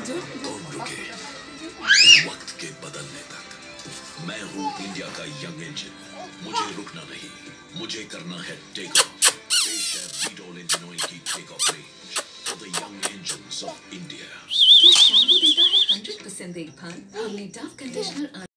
कौन रुके वक्त के बदलने तक। मैं हूँ इंडिया का यंग इंजन, मुझे रुकना नहीं, मुझे करना है टेक ऑफ। पेश है बीटल इंजनों की take off range for the young engines of India. क्या शैम्पू देता है 100% देखभाल? हमने डव कंडीशनर